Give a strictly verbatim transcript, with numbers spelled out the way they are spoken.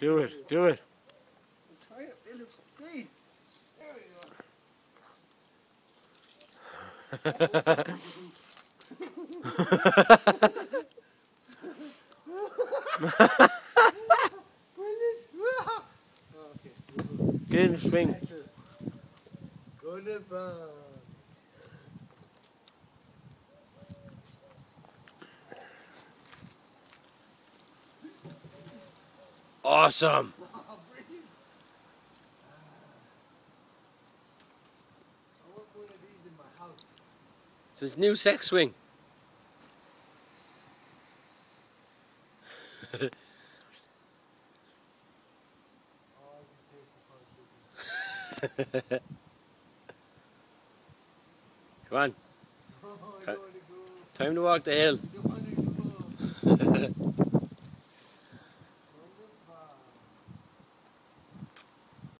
Do it, do it. Try it, it looks great. There you go. Get in the swing. Gulliver. Awesome. Oh, brilliant. I want one of these in my house. It's his new sex swing. Come on. Oh, Time to walk the hill.